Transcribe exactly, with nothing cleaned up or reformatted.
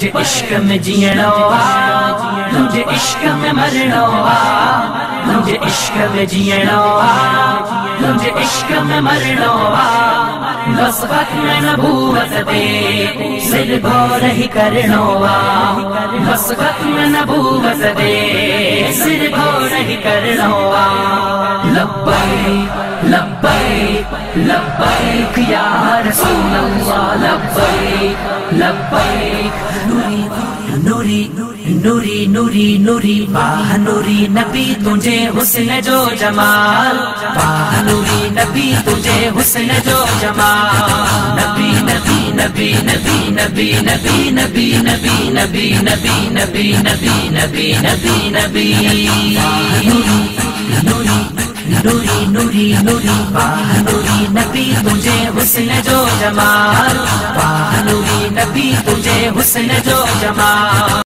तुझे इश्क में जीणो आ, तुझे इश्क में मरणो आ, तुझे इश्क में जीणो आ, तुझे इश्क में मरणो आ। बस खत्म नबूवत दे सिर गौर ही करनो आ, बस खत्म नबूवत दे सिर गौर ही करनो आ। लब्बैक लब्बैक लब्बैक या रसूल अल्लाह, लब्बैक लब्बैक। नूरी नूरी नूरी नूरी वाह नूरी नबी तुझे हुस्न जो जमाल, वाह नूरी नबी तुझे हुस्न जो जमाल। नबी नबी नबी नबी नबी नबी नबी नबी नबी नबी नबी नबी नबी नबी नबी। नूरी नूरी नूरी नूरी वाह नूरी नबी तुझे हुस्न जो जमाल, वाह नूरी नबी तुझे हुस्न जो जमाल।